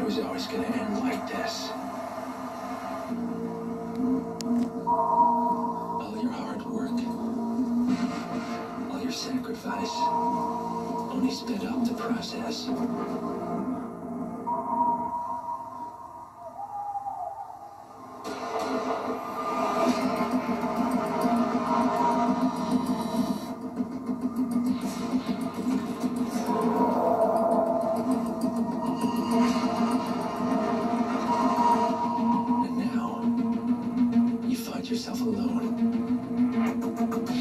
was always gonna end like this. All your hard work, all your sacrifice, only sped up the process. And now, you find yourself alone.